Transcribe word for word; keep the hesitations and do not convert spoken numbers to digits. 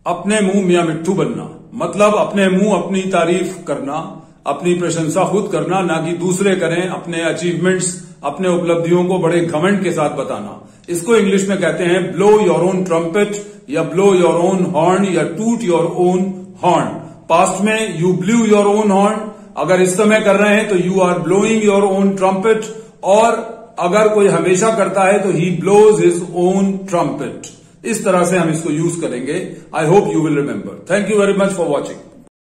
अपने मुंह मियां मिट्ठू बनना, मतलब अपने मुंह अपनी तारीफ करना, अपनी प्रशंसा खुद करना, ना कि दूसरे करें। अपने अचीवमेंट्स, अपने उपलब्धियों को बड़े घमंड के साथ बताना। इसको इंग्लिश में कहते हैं ब्लो योर ओन ट्रम्पेट या ब्लो योर ओन हॉर्न या toot your own horn. Past में you blew your own horn, अगर इस समय कर रहे हैं तो you are blowing your own trumpet, और अगर कोई हमेशा करता है तो he blows his own trumpet. इस तरह से हम इसको यूज करेंगे। I hope you will remember. Thank you very much for watching.